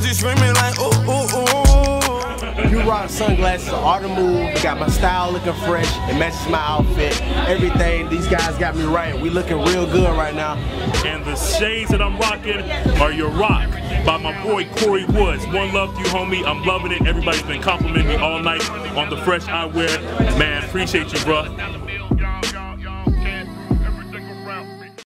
she screaming like, ooh, ooh, ooh. You rock sunglasses are the move. Got my style looking fresh. It matches my outfit. Everything, these guys got me right. We looking real good right now. And the shades that I'm rocking are your rock by my boy Corey Woods. One love to you, homie. I'm loving it. Everybody's been complimenting me all night on the fresh eyewear. Man, appreciate you, bruh.